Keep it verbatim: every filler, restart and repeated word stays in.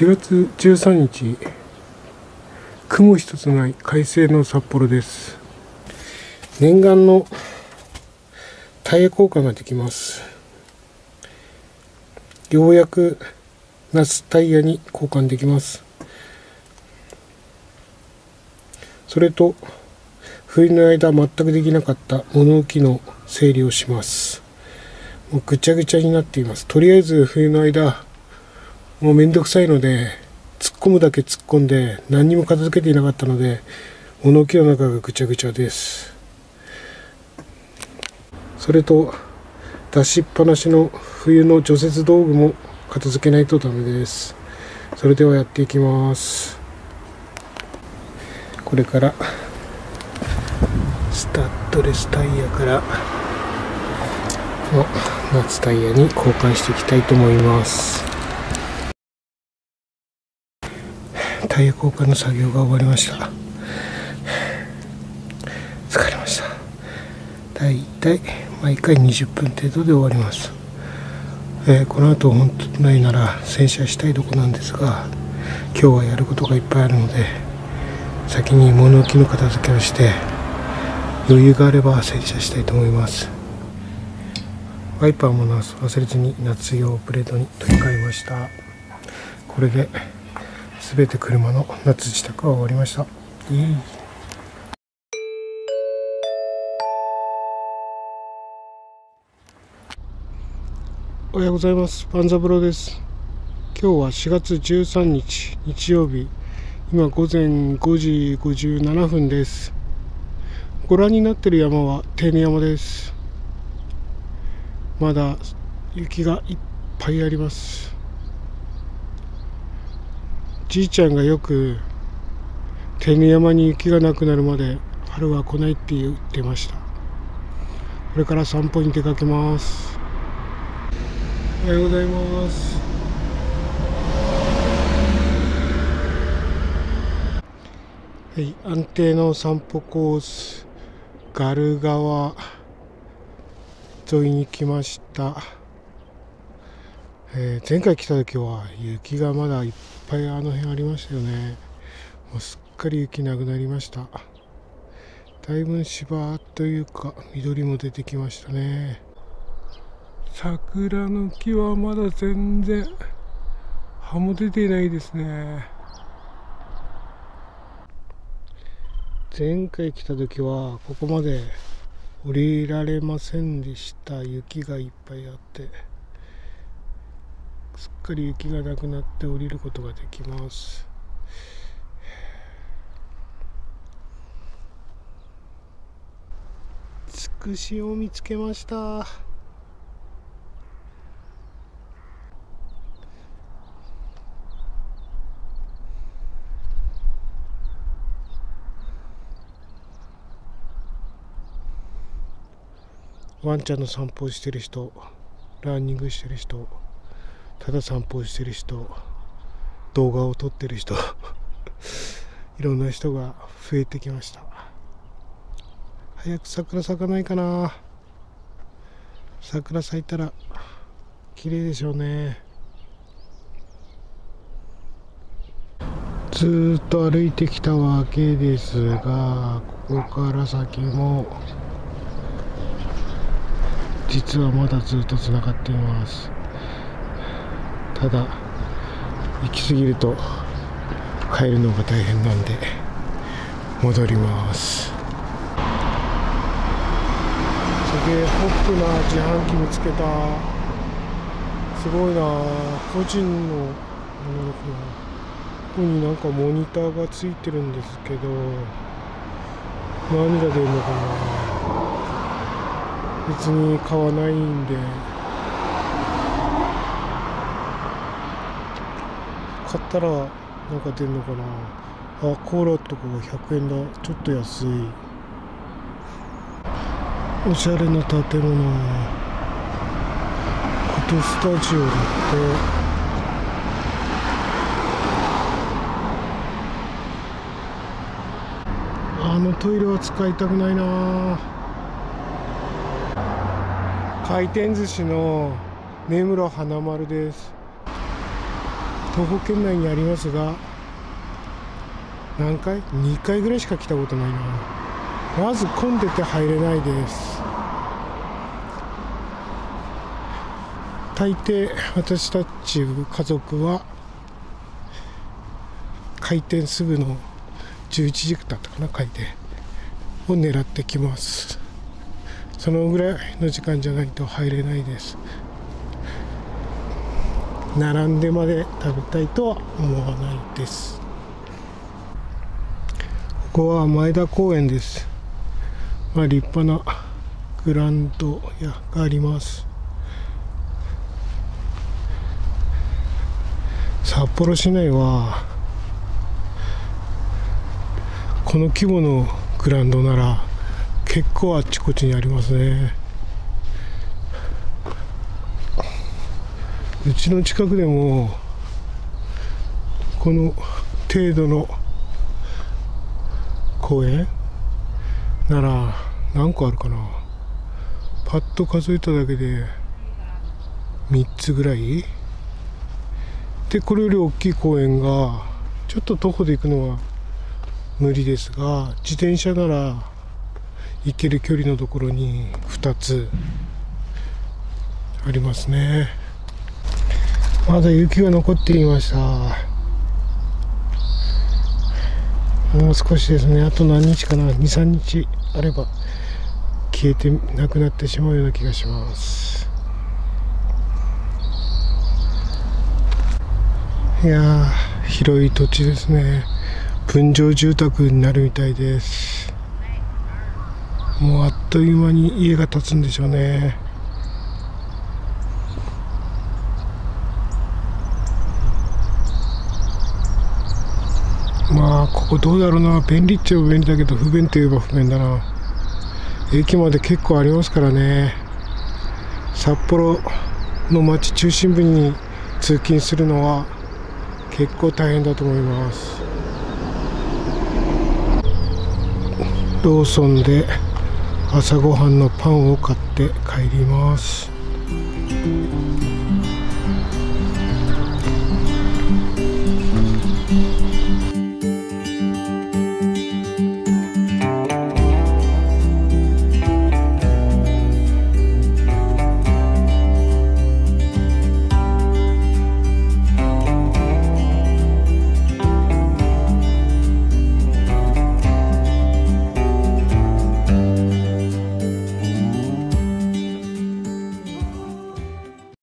しがつじゅうさんにち、雲一つない快晴の札幌です。念願のタイヤ交換ができます。ようやく夏タイヤに交換できます。それと冬の間全くできなかった物置の整理をします。もうぐちゃぐちゃになっています。とりあえず冬の間もうめんどくさいので突っ込むだけ突っ込んで何にも片付けていなかったので物置の中がぐちゃぐちゃです。それと出しっぱなしの冬の除雪道具も片付けないとダメです。それではやっていきます。これからスタッドレスタイヤからの夏タイヤに交換していきたいと思います。タイヤ交換の作業が終わりました。疲れました。だいたい毎回にじゅっぷん程度で終わります。えー、この後本当ないなら洗車したいとこなんですが、今日はやることがいっぱいあるので先に物置の片付けをして余裕があれば洗車したいと思います。ワイパーも忘れずに夏用プレートに取り替えました。これで全て車の夏支度は終わりました。いいおはようございます。パンザブロです。今日はしがつじゅうさんにち日曜日、今午前ごじごじゅうななふんです。ご覧になっている山は手稲山です。まだ雪がいっぱいあります。じいちゃんがよく手稲山に雪がなくなるまで春は来ないって言ってました。これから散歩に出かけます。おはようございます。はい、安定の散歩コースガル川沿いに来ました。えー、前回来た時は雪がまだいっぱいあの辺ありましたよね。もうすっかり雪なくなりました。だいぶ芝というか緑も出てきましたね。桜の木はまだ全然葉も出ていないですね。前回来た時はここまで降りられませんでした。雪がいっぱいあってすっかり雪がなくなって降りることができます。つくしを見つけました。ワンちゃんの散歩をしてる人、ランニングしてる人、ただ散歩をしてる人、動画を撮ってる人いろんな人が増えてきました。早く桜咲かないかな。桜咲いたら綺麗でしょうね。ずーっと歩いてきたわけですが、ここから先も実はまだずっとつながっています。ただ行き過ぎると帰るのが大変なんで戻ります。すげえホップな自販機見つけた。すごいな。個人のものだけどここになんかモニターがついてるんですけど何が出るのかな。別に買わないんで買ったらなんか出るのかな。あ、コーラとかがひゃくえんだ。ちょっと安い。おしゃれな建物、フォトスタジオだって。あのトイレは使いたくないな。回転寿司の根室花丸です。 徒歩圏内にありますが、何回 ?に 回ぐらいしか来たことないな。まず混んでて入れないです。大抵私たち家族は開店すぐのじゅういちじだったかな、開店を狙ってきます。そのぐらいの時間じゃないと入れないです。並んでまで食べたいとは思わないです。ここは前田公園です。まあ、立派なグランド屋があります。札幌市内はこの規模のグラウンドなら結構あっちこっちにありますね。うちの近くでもこの程度の公園なら何個あるかな。パッと数えただけでみっつぐらいで、これより大きい公園がちょっと徒歩で行くのは無理ですが、自転車なら行ける距離のところにふたつありますね。まだ雪が残っていました。もう少しですね。あと何日かな、にさんにちあれば消えてなくなってしまうような気がします。いやー、広い土地ですね。分譲住宅になるみたいです。もうあっという間に家が建つんでしょうね。まあここどうだろうな。便利っちゃ便利だけど不便といえば不便だな。駅まで結構ありますからね。札幌の街中心部に通勤するのは結構大変だと思います。ローソンで朝ごはんのパンを買って帰ります。